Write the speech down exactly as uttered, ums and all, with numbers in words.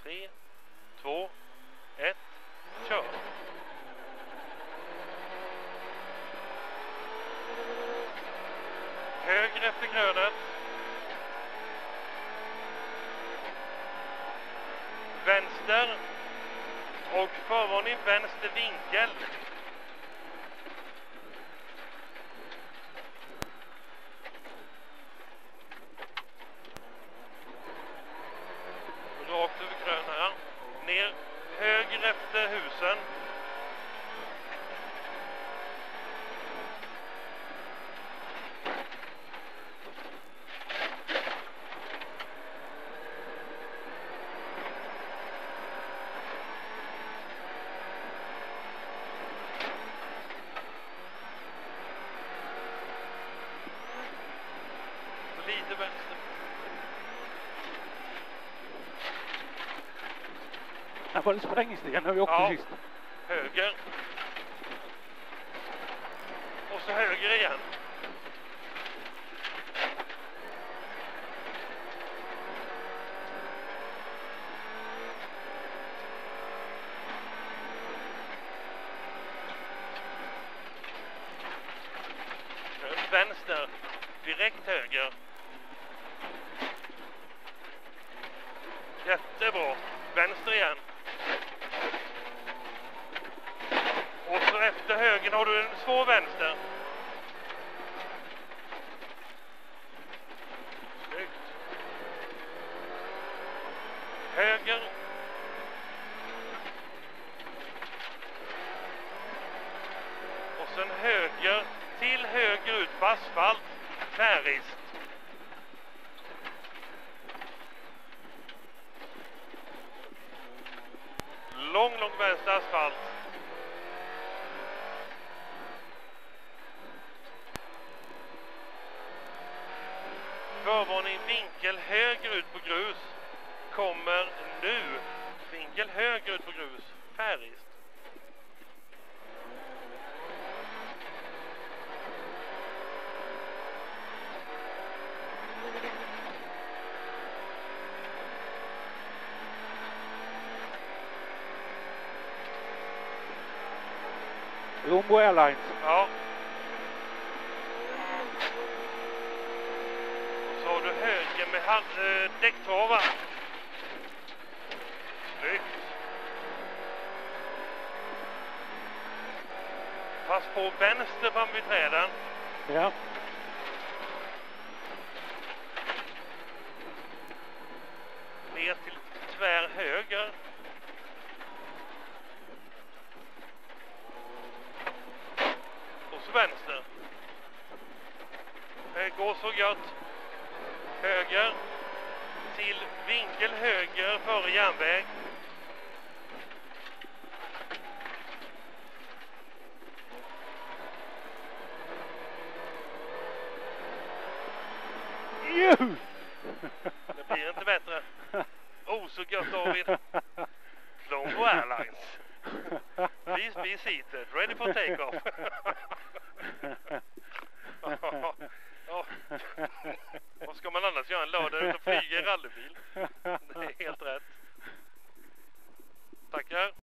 tre, två, ett, kör! Höger efter grönet. Vänster. Och förvarning vänster vinkel. Rakt över grön här. Ner höger efter husen. Lite vänster. Här var det sprängsten när vi åkte Ja. sist. Höger. Och så höger igen. Vänster. Direkt höger. Jättebra. Vänster igen. Och så efter höger har du en svår vänster. Snyggt. Höger. Och sen höger till höger ut på asfalt. Tvärrist. Lång, lång vänster asfalt. Förvarning vinkel höger ut på grus. Kommer nu. Vinkel höger ut på grus. Färrist. Rombo Airlines. Ja. Så har du höger med hand, äh, däcktravar. Snyggt. Pass på vänster fram vid träden. Ja. Ner till tvär höger. Och så vänster. Det går så gött. Höger. Till vinkel höger före järnväg. Juhu! Det blir inte bättre. Oh, så gött David. Rombo Airlines. Please be seated. Ready for take-off. Ja. Vad ska man annars göra en lördag ut och flyga i rallybil? Det är helt rätt. Tackar.